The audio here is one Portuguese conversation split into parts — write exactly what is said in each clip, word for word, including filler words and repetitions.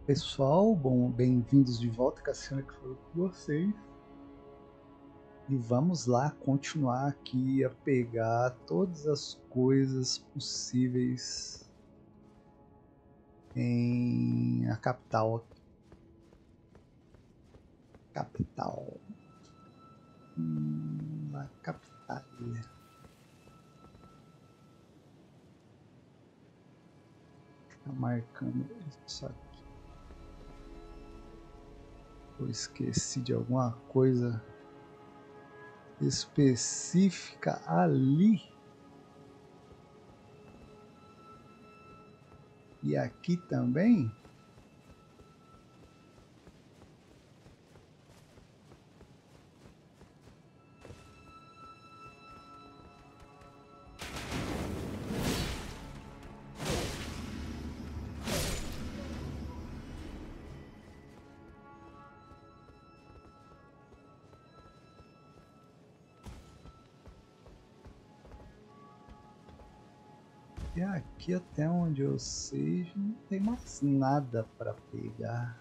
Pessoal, bom, bem-vindos de volta, Cassiano que falou com vocês. E vamos lá continuar aqui a pegar todas as coisas possíveis em a capital. Capital. Hum, a capital. Tá marcando isso aqui. Eu esqueci de alguma coisa específica ali. E aqui também. E aqui até onde eu sei não tem mais nada para pegar.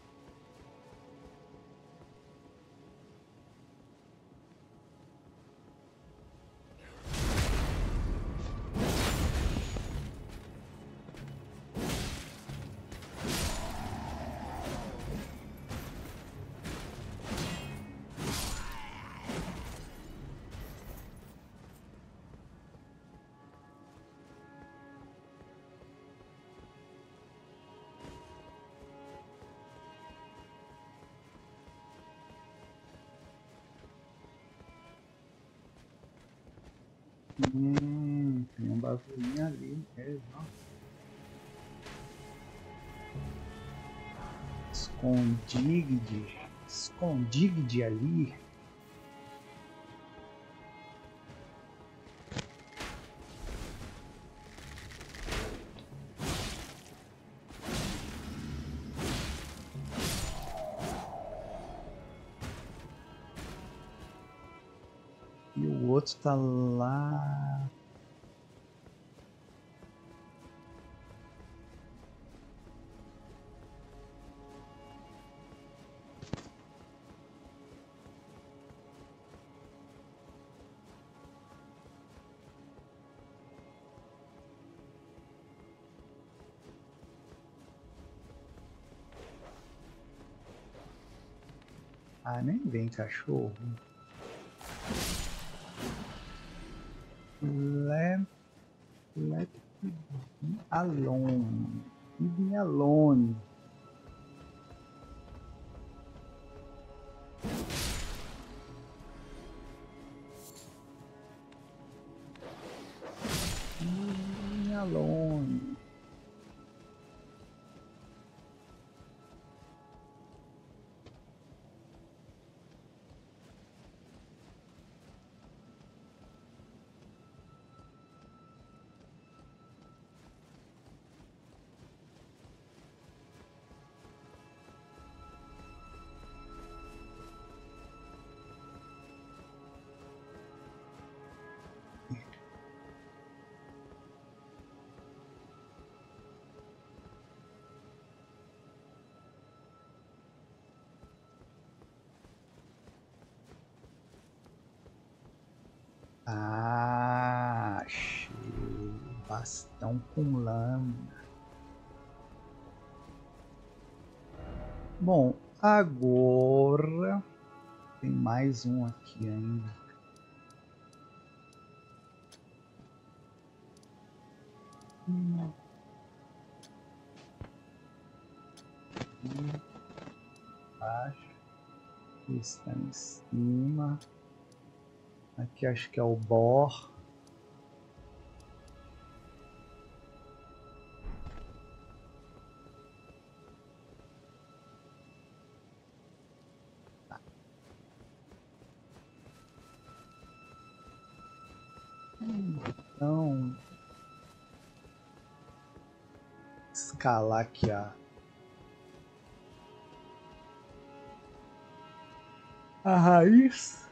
Hum, tem um bagulhinho ali mesmo. Escondigde. Escondigde ali. E o outro tá lá. Ah, nem vem, cachorro. Let, let it be alone. Leave me alone. Leave me alone. Ah, achei. Bastão com lâmina. Bom, agora tem mais um aqui ainda. Hum. Embaixo. Está em cima. Aqui acho que é o Bor. Então, escalar aqui a, a raiz.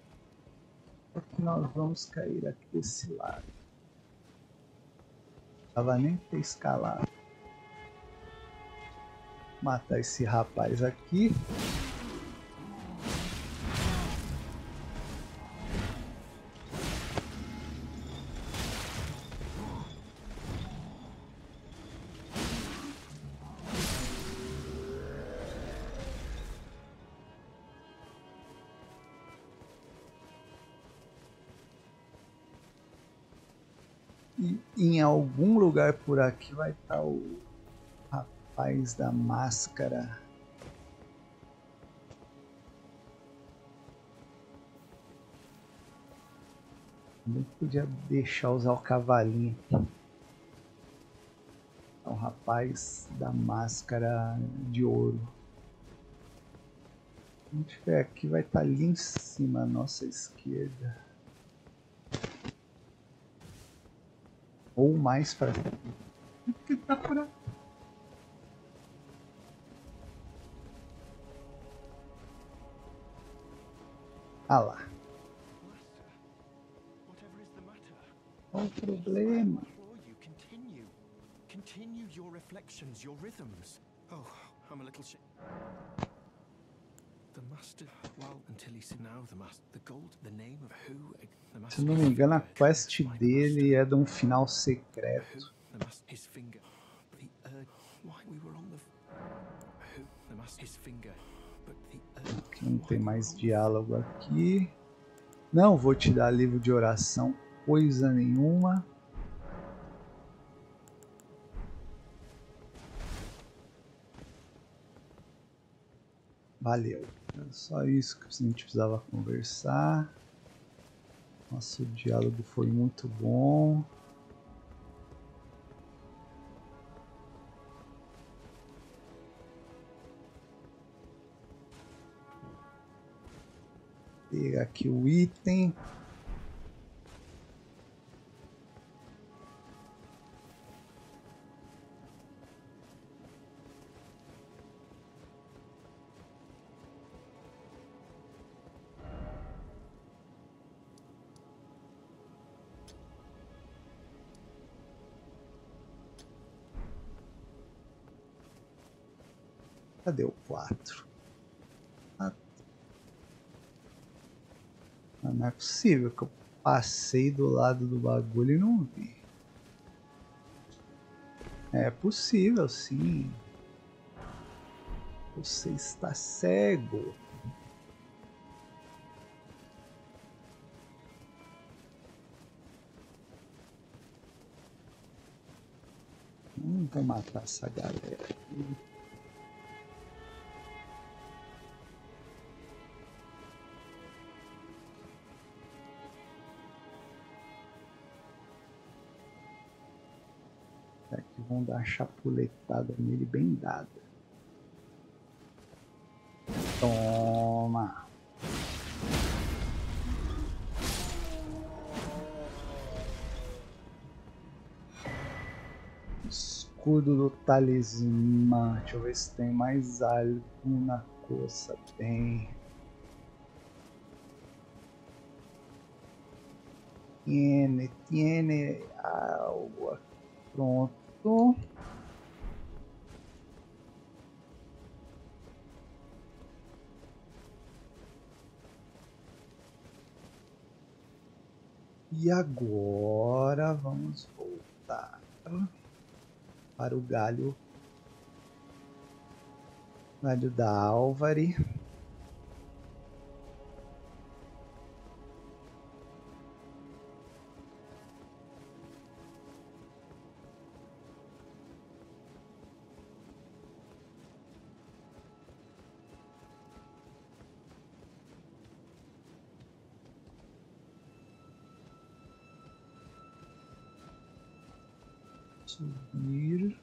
Porque nós vamos cair aqui desse lado. Tava nem ter escalado. Matar esse rapaz aqui. E em algum lugar por aqui vai estar o rapaz da máscara. Nem podia deixar usar o cavalinho. É o rapaz da máscara de ouro. Se a gente tiver aqui, vai estar ali em cima, à nossa esquerda. Ou mais para frente. Que tá por aqui. Ah lá. Qual o problema? Continue your reflections, your rhythms. Oh, I'm a little sh The master, well, until he said now the master, the gold, the name of who, the master. Se não me engano, a quest dele é de um final secreto. The master, his finger, the urge. Why we were on the who, the master, his finger, but the urge. Aqui não tem mais diálogo aqui. Não vou te dar livro de oração, coisa nenhuma. Valeu. Era só isso que a gente precisava conversar. Nosso diálogo foi muito bom. Pegar aqui o item. Cadê o quatro? Ah, não é possível que eu passei do lado do bagulho e não vi. É possível, sim. Você está cego. Não vou matar essa galera aqui. Aqui vão dar uma chapuletada nele bem dada. Toma! Escudo do talismã. Deixa eu ver se tem mais algo na coça. Tem. Tiene, tiene algo aqui. Pronto. E agora vamos voltar para o galho, galho da Álvare. Subir.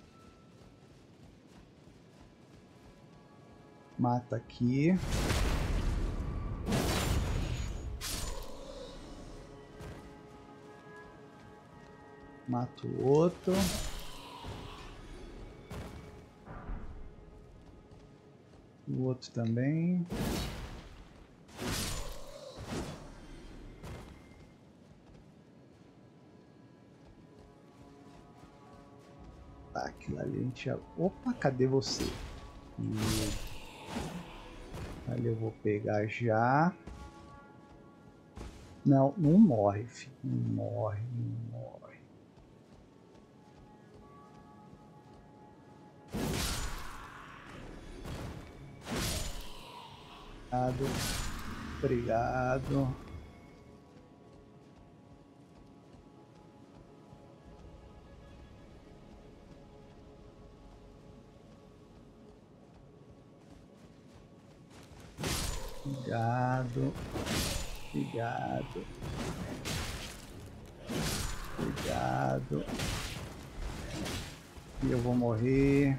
Mata aqui. Mata o outro. O outro também. Tá, aquilo ali a gente já... Opa, cadê você? E... ali eu vou pegar já. Não, não morre, filho. Não morre, não morre. Obrigado. Obrigado. Obrigado. Obrigado. Obrigado. E eu vou morrer.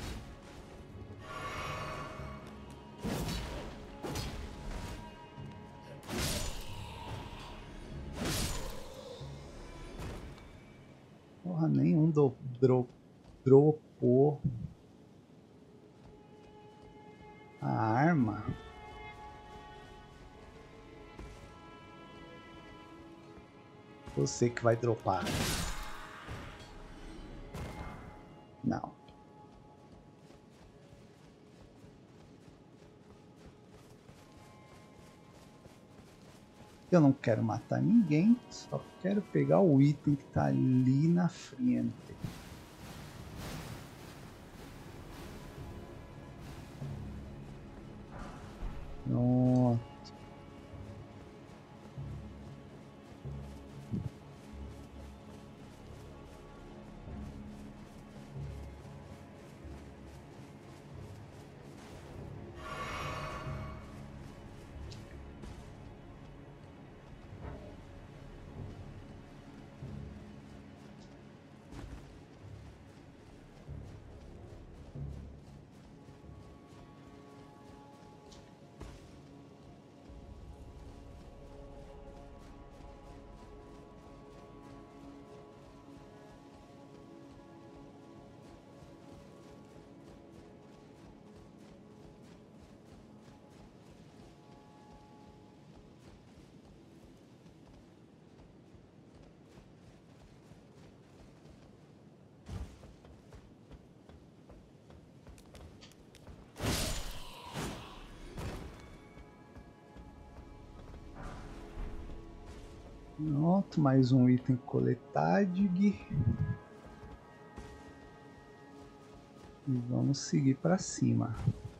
Porra, nenhum do, dro, dropou a arma. Você que vai dropar. Não. Eu não quero matar ninguém, só quero pegar o item que tá ali na frente. Pronto. Pronto, mais um item coletado. E vamos seguir para cima.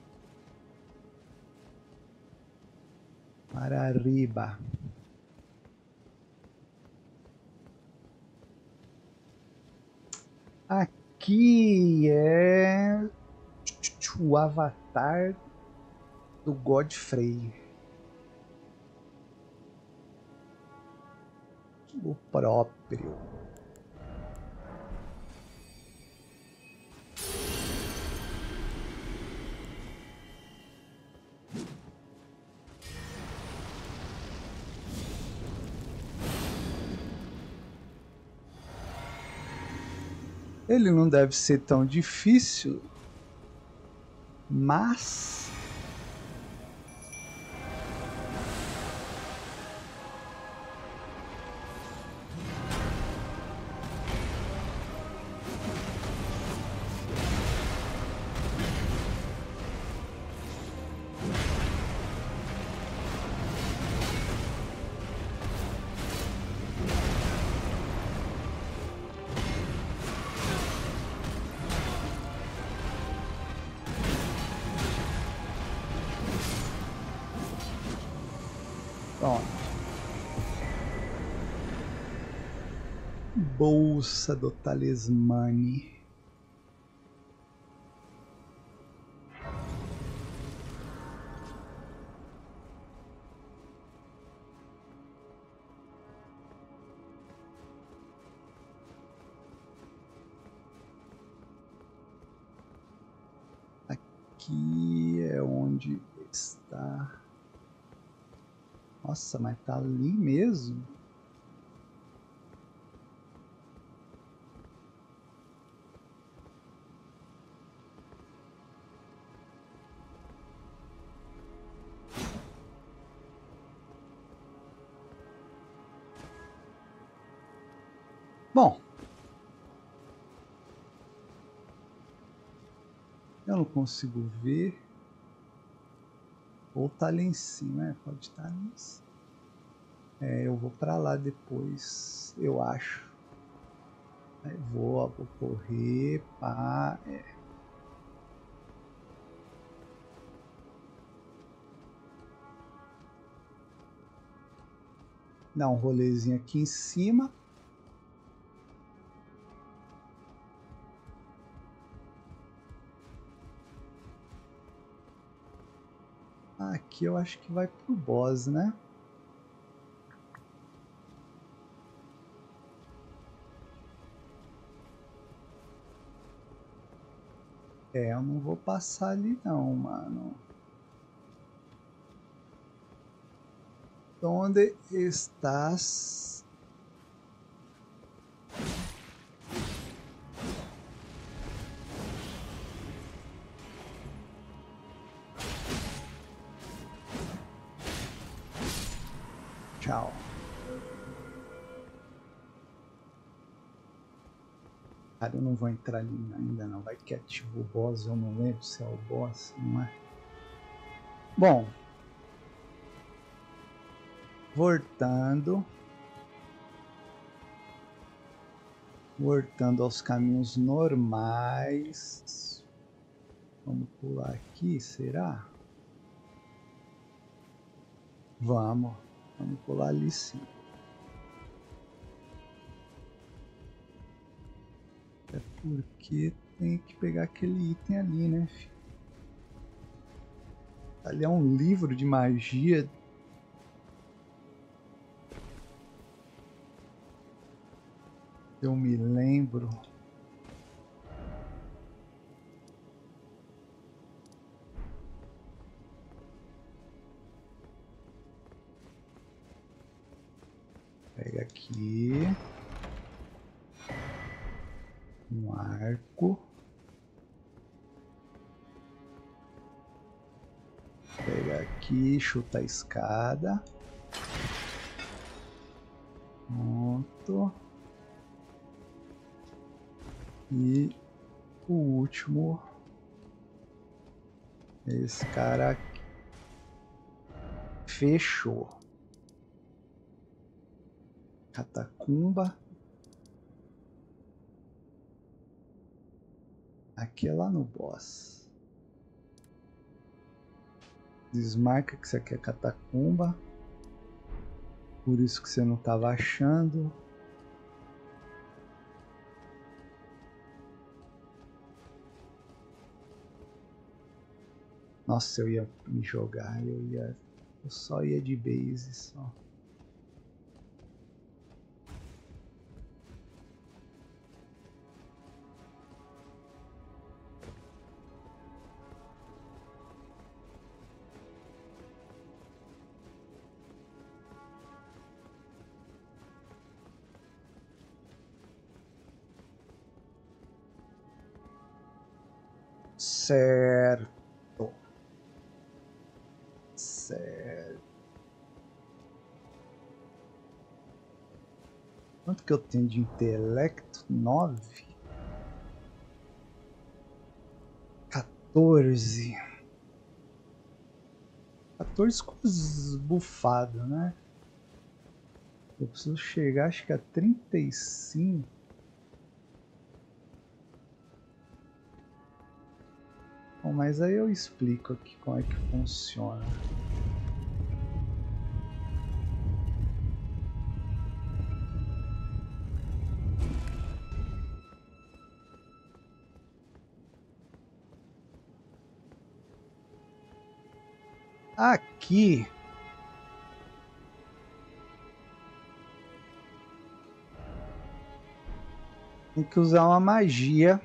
Para arriba. Aqui é o avatar do Godfrey. O próprio. Ele não deve ser tão difícil, mas... Pronto. Bolsa do Talismane. Aqui é onde está... Nossa, mas tá ali mesmo? Bom. Eu não consigo ver. Ou tá ali em cima, né? Pode estar ali em cima. É, eu vou pra lá depois, eu acho. Aí vou, vou correr, pá. É. Dá um rolezinho aqui em cima. Aqui eu acho que vai pro boss, né? É, eu não vou passar ali não, mano. Onde estás? Tchau. Cara, eu não vou entrar ali ainda não. Vai que ativa o boss, eu não lembro se é o boss, não é? Bom. Voltando. Voltando aos caminhos normais. Vamos pular aqui, será? Vamos. Vamos pular ali sim. É porque tem que pegar aquele item ali, né, filho? Ali é um livro de magia. Eu me lembro. Pega aqui. Um arco. Pega aqui, chuta a escada. Pronto. E o último. Esse cara aqui. Fechou. Catacumba. Aqui é lá no boss. Desmarca que isso aqui é catacumba. Por isso que você não estava achando. Nossa, eu ia me jogar, eu ia. Eu só ia de base só. Certo. Certo. Quanto que eu tenho de intelecto? Nove? Quatorze. Quatorze com bufado, né? Eu preciso chegar, acho que a trinta e cinco. Bom, mas aí eu explico aqui como é que funciona. Aqui tem que usar uma magia,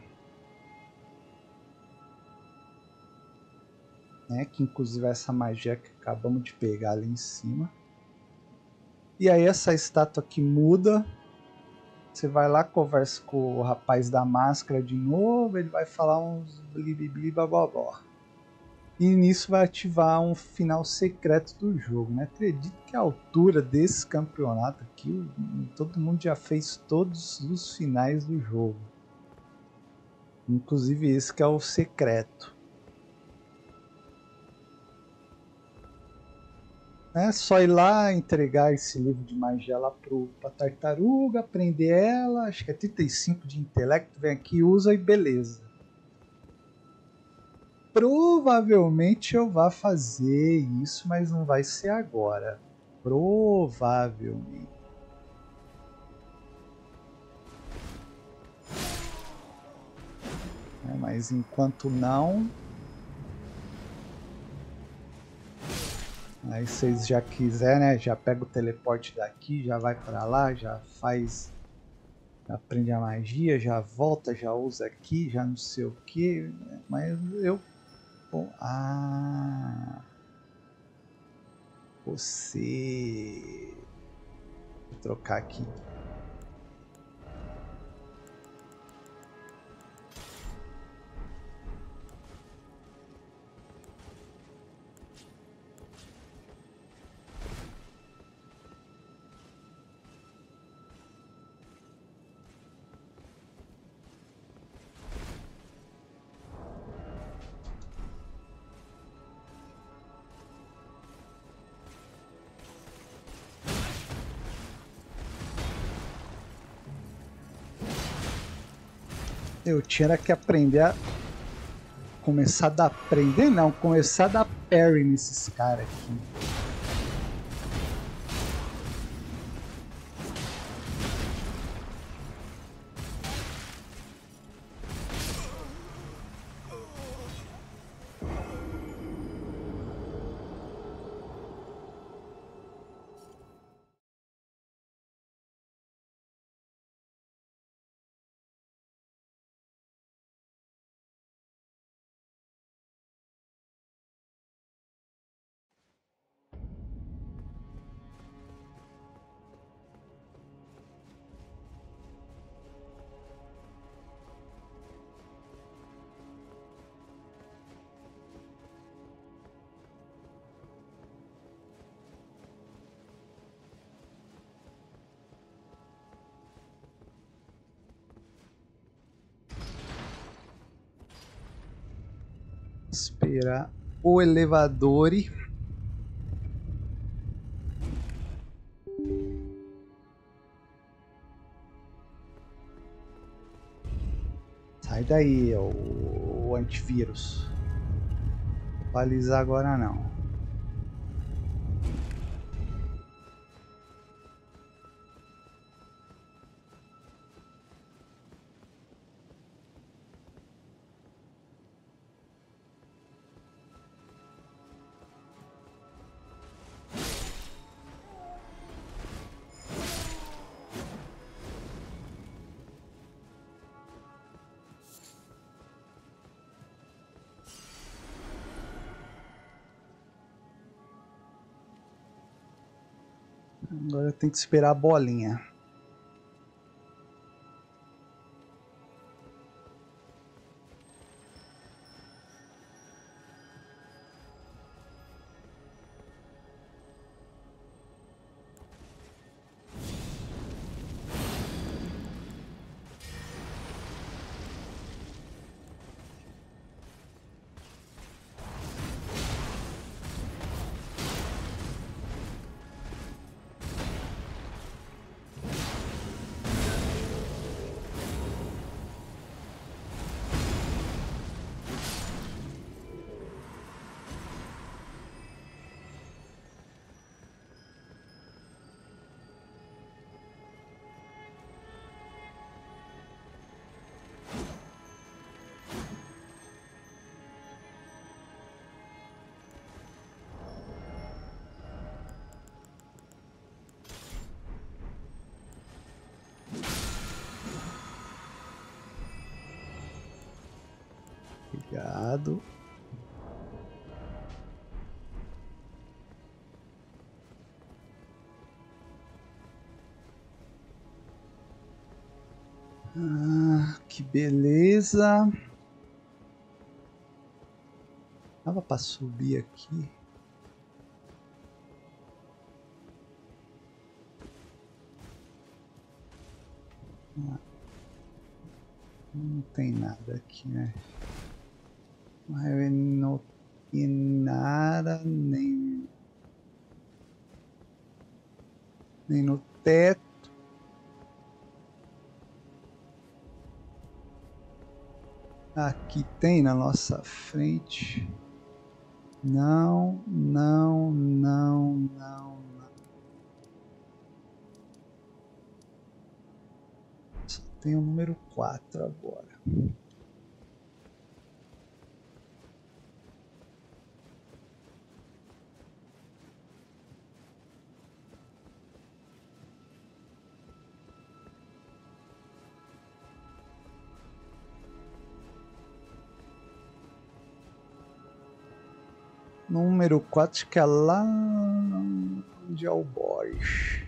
né? Que inclusive é essa magia que acabamos de pegar ali em cima. E aí essa estátua aqui muda. Você vai lá, conversa com o rapaz da máscara de novo, ele vai falar uns blibli bababó. E nisso vai ativar um final secreto do jogo, né? Acredito que a altura desse campeonato aqui, todo mundo já fez todos os finais do jogo. Inclusive esse que é o secreto. É só ir lá, entregar esse livro de magia lá pro, pra tartaruga, prender ela, acho que é trinta e cinco de intelecto, vem aqui, usa e beleza. Provavelmente eu vá fazer isso, mas não vai ser agora. Provavelmente. É, mas enquanto não... Aí vocês já quiserem, né? Já pega o teleporte daqui, já vai pra lá, já faz... Aprende a magia, já volta, já usa aqui, já não sei o que. Mas eu... Bom, ah... Você... Vou trocar aqui. Eu tinha que aprender a... Começar a dar... Aprender não, começar a dar parry nesses caras aqui. Esperar o elevador. Sai daí, o, o antivírus. Não vai alisar agora não. Agora tem que esperar a bolinha. Obrigado. Ah, que beleza. Dava para subir aqui. Ah. Não tem nada aqui, né? Não tem nada, nem, nem no teto. Aqui tem na nossa frente. Não, não, não, não, não. Só tem o número quatro agora. Número quatro, que é lá onde é o boss.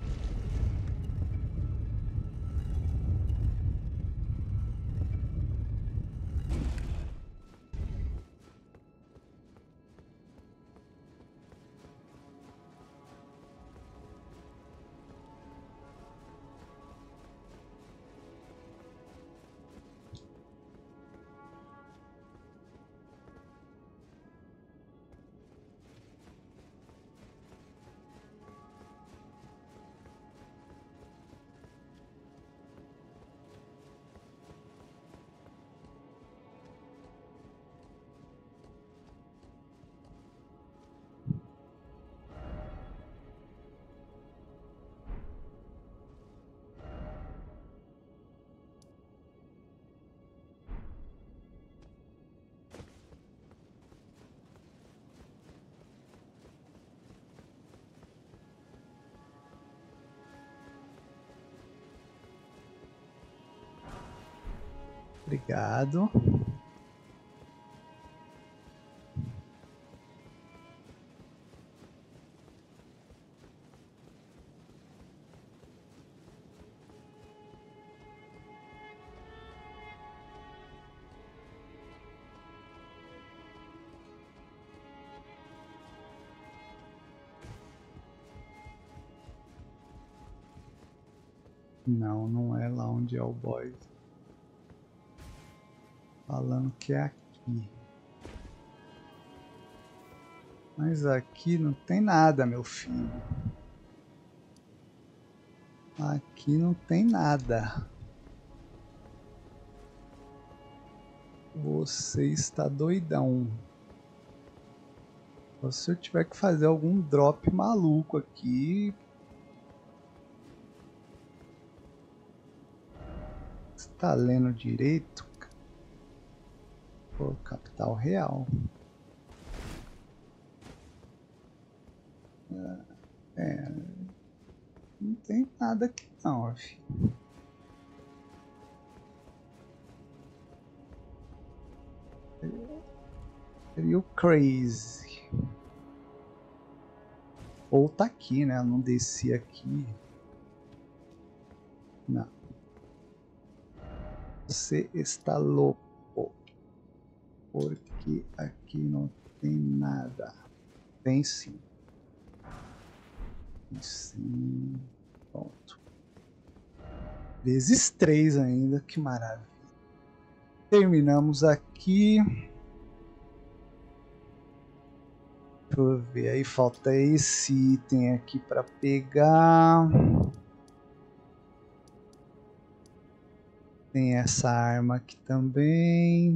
Obrigado. Não, não é lá onde é o boss. Falando que é aqui. Mas aqui não tem nada, meu filho. Aqui não tem nada. Você está doidão. Se eu tiver que fazer algum drop maluco aqui. Você tá lendo direito? Pô, capital real. É, não tem nada aqui não, filho. Seria crazy. Ou tá aqui, né? Eu não desci aqui. Não. Você está louco. Porque aqui não tem nada. Tem sim. Tem sim. Pronto. Vezes três ainda. Que maravilha. Terminamos aqui. Deixa eu ver. Aí falta esse item aqui para pegar. Tem essa arma aqui também.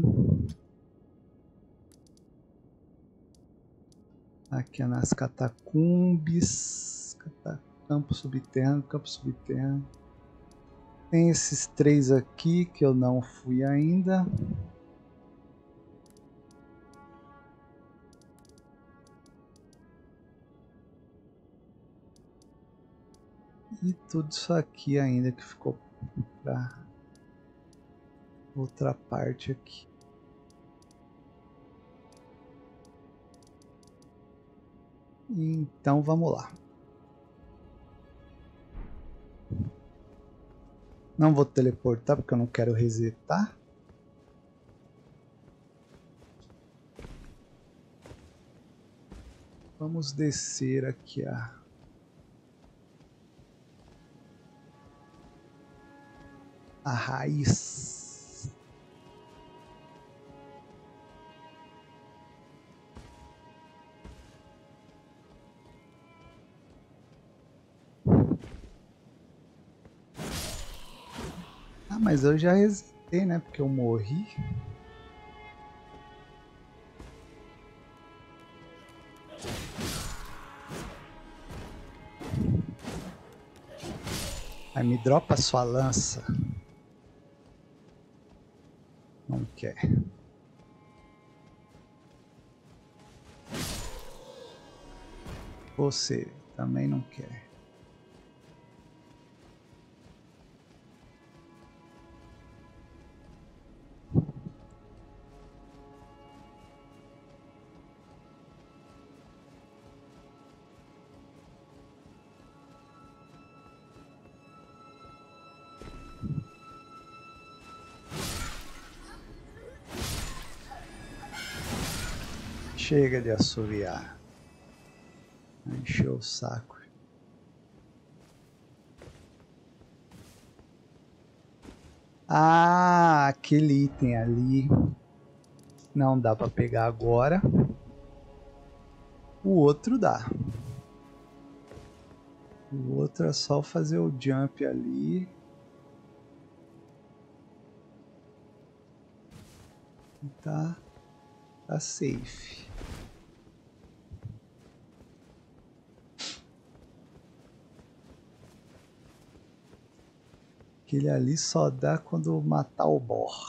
Aqui é nas catacumbes. Campo subterrâneo, campo subterrâneo. Tem esses três aqui que eu não fui ainda. E tudo isso aqui ainda que ficou para outra parte aqui. Então vamos lá. Não vou teleportar porque eu não quero resetar. Vamos descer aqui a a raiz. mas eu já resetei, né? Porque eu morri. Aí me dropa sua lança. Não quer. Você também não quer. Chega de assoviar. Encheu o saco. Ah, aquele item ali não dá para pegar agora. O outro dá. O outro é só fazer o jump ali. E tá, tá safe. Aquele ali só dá quando matar o Bor.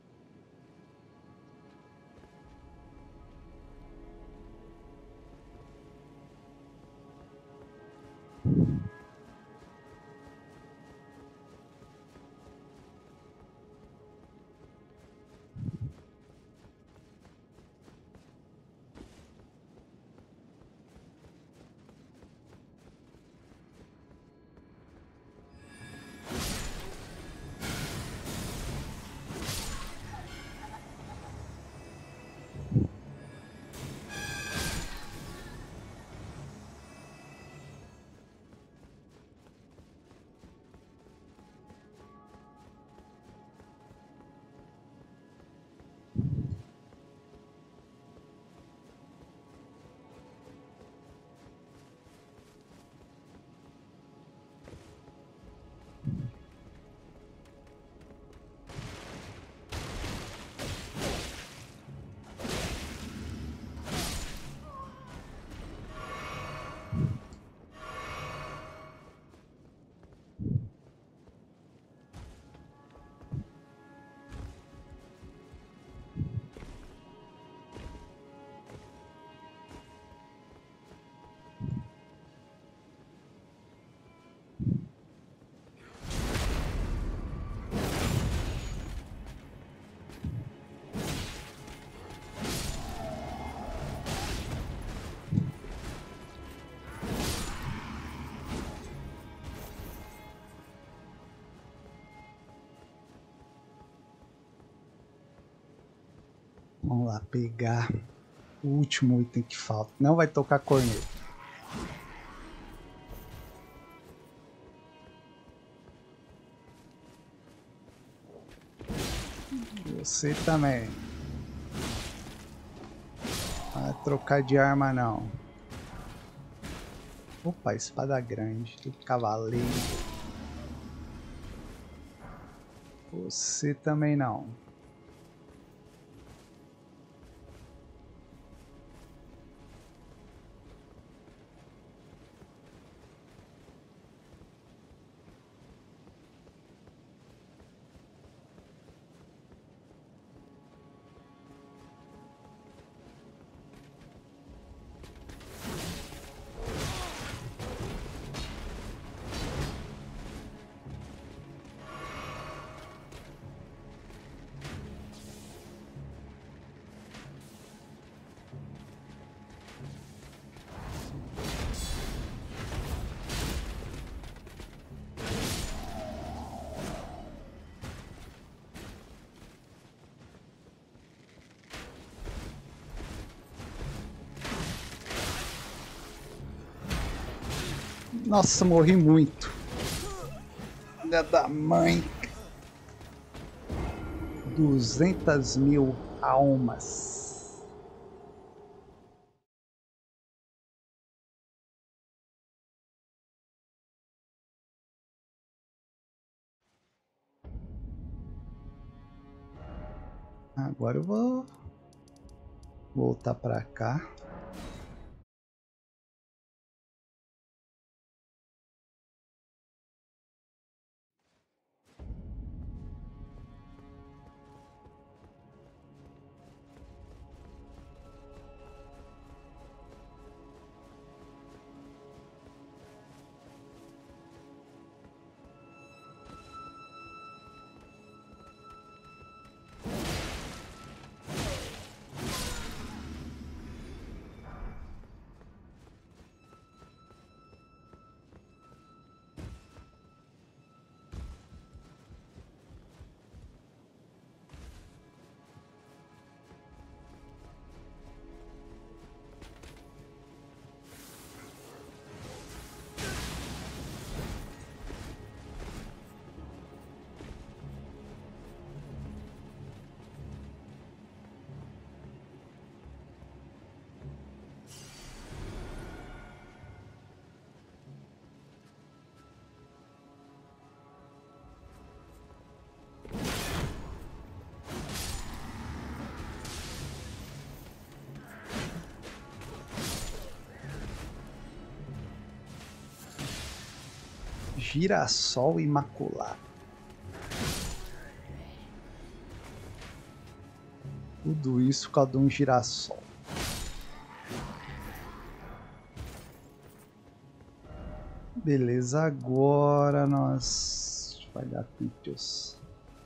Vamos lá, pegar o último item que falta. Não vai tocar corneta. Você também. Não vai trocar de arma não. Opa, espada grande do cavaleiro. Você também não. Nossa, morri muito. Filha da mãe. Duzentas mil almas. Agora eu vou voltar para cá. Girassol imaculado. Tudo isso por causa de um girassol. Beleza, agora nós vai dar pictures.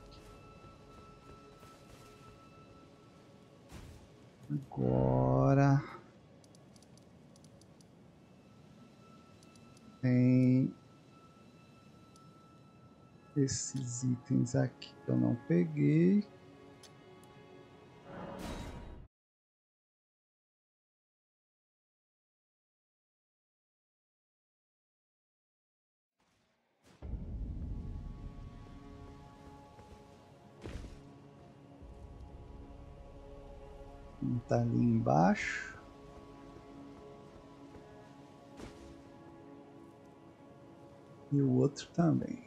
Agora tem esses itens aqui que eu não peguei. Um tá ali embaixo. E o outro também.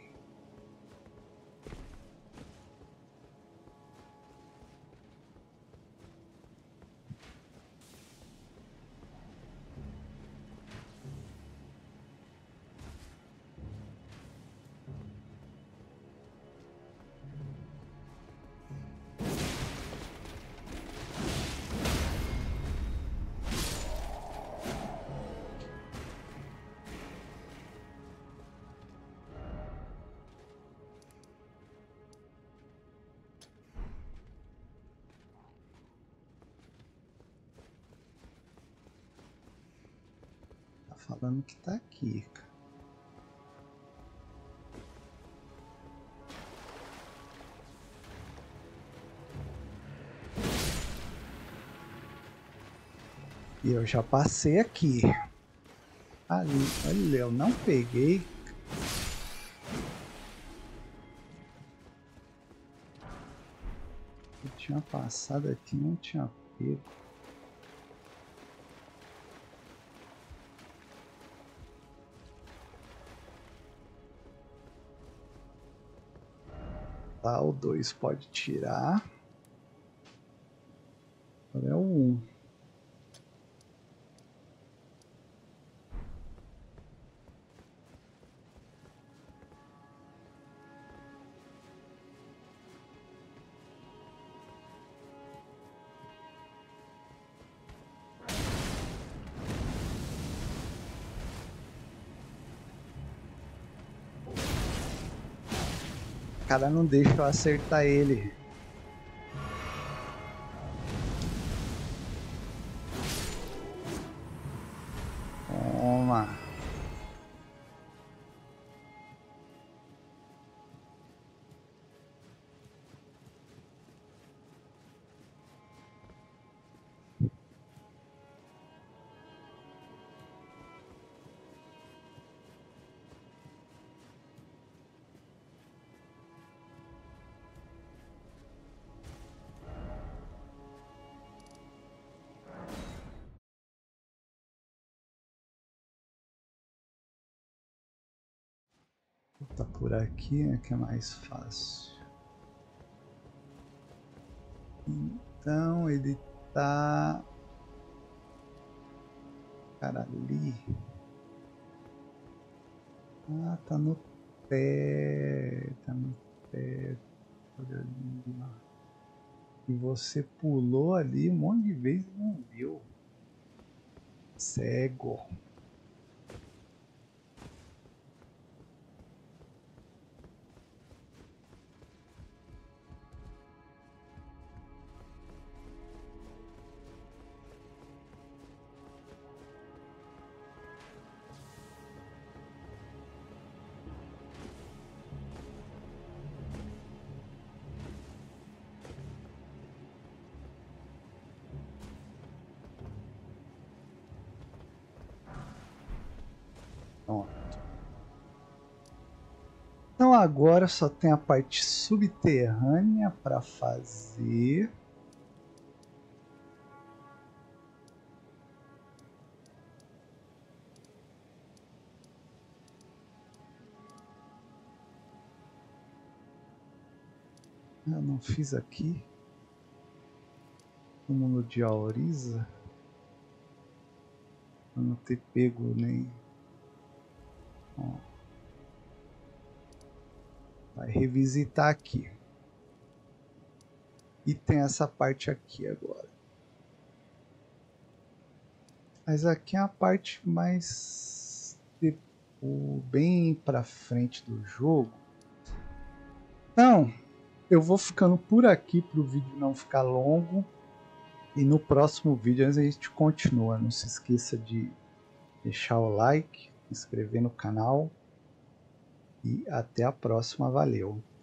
Falando que tá aqui, cara. E eu já passei aqui. Ali, olha, eu não peguei. Eu tinha passado aqui, não tinha pego. Tá, o dois pode tirar. Agora é o um. O cara não deixa eu acertar ele. Toma. Tá por aqui, né, que é mais fácil. Então ele tá... Cara, ali... Ah, tá no pé... Tá no pé... Olha ali, ó. E você pulou ali um monte de vezes e não viu. Cego. Pronto. Então agora só tem a parte subterrânea para fazer. Eu não fiz aqui. Túmulo de Auriza. Eu não ter pego nem... Ó. Vai revisitar aqui. E tem essa parte aqui agora. Mas aqui é a parte mais... Tipo, bem pra frente do jogo. Então, eu vou ficando por aqui para o vídeo não ficar longo. E no próximo vídeo a gente continua. Não se esqueça de deixar o like, se inscrever no canal. E até a próxima. Valeu!